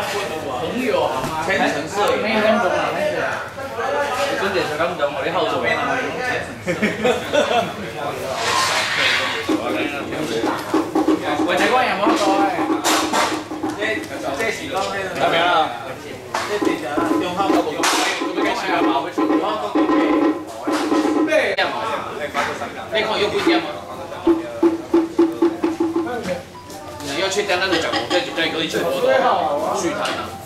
朋友好吗？ 全程摄影， 没有那么难的。 准点才咁就我啲後座。 喂，仔嗰人有冇開過咧？ 這時光咧，咁樣啦。即係其實用香港部咁樣計算馬會出，香港都咩？你看有不一樣嗎？你要去掉那個角度，再可以去去談啊。